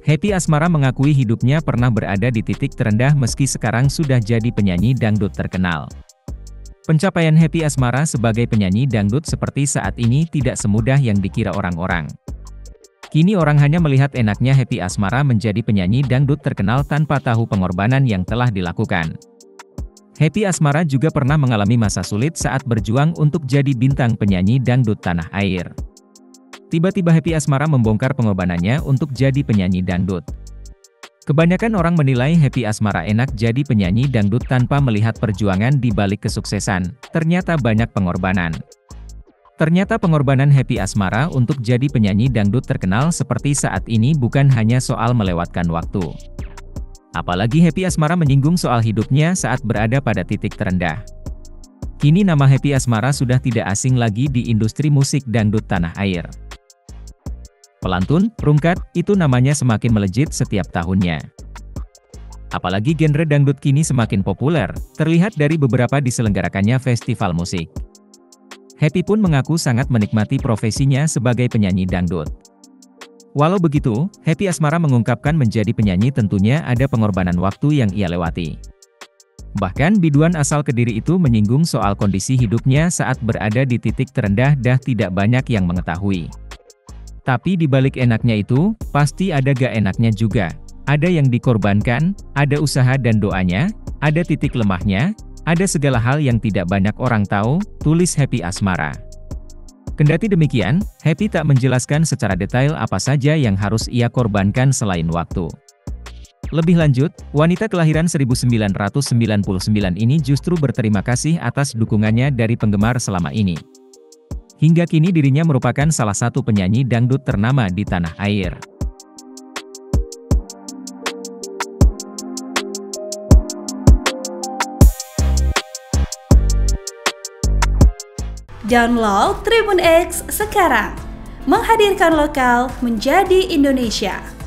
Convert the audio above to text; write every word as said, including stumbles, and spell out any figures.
Happy Asmara mengakui hidupnya pernah berada di titik terendah meski sekarang sudah jadi penyanyi dangdut terkenal. Pencapaian Happy Asmara sebagai penyanyi dangdut seperti saat ini tidak semudah yang dikira orang-orang. Kini orang hanya melihat enaknya Happy Asmara menjadi penyanyi dangdut terkenal tanpa tahu pengorbanan yang telah dilakukan. Happy Asmara juga pernah mengalami masa sulit saat berjuang untuk jadi bintang penyanyi dangdut tanah air. Tiba-tiba Happy Asmara membongkar pengorbanannya untuk jadi penyanyi dangdut. Kebanyakan orang menilai Happy Asmara enak jadi penyanyi dangdut tanpa melihat perjuangan di balik kesuksesan. Ternyata banyak pengorbanan. Ternyata pengorbanan Happy Asmara untuk jadi penyanyi dangdut terkenal seperti saat ini bukan hanya soal melewatkan waktu. Apalagi Happy Asmara menyinggung soal hidupnya saat berada pada titik terendah. Kini nama Happy Asmara sudah tidak asing lagi di industri musik dangdut tanah air. Pelantun, rungkat, itu namanya semakin melejit setiap tahunnya. Apalagi genre dangdut kini semakin populer, terlihat dari beberapa diselenggarakannya festival musik. Happy pun mengaku sangat menikmati profesinya sebagai penyanyi dangdut. Walau begitu, Happy Asmara mengungkapkan menjadi penyanyi tentunya ada pengorbanan waktu yang ia lewati. Bahkan biduan asal Kediri itu menyinggung soal kondisi hidupnya saat berada di titik terendah dah tidak banyak yang mengetahui. Tapi di balik enaknya itu, pasti ada gak enaknya juga. Ada yang dikorbankan, ada usaha dan doanya, ada titik lemahnya, ada segala hal yang tidak banyak orang tahu, tulis Happy Asmara. Kendati demikian, Happy tak menjelaskan secara detail apa saja yang harus ia korbankan selain waktu. Lebih lanjut, wanita kelahiran seribu sembilan ratus sembilan puluh sembilan ini justru berterima kasih atas dukungannya dari penggemar selama ini. Hingga kini dirinya merupakan salah satu penyanyi dangdut ternama di tanah air. Download Tribun X sekarang, menghadirkan lokal menjadi Indonesia.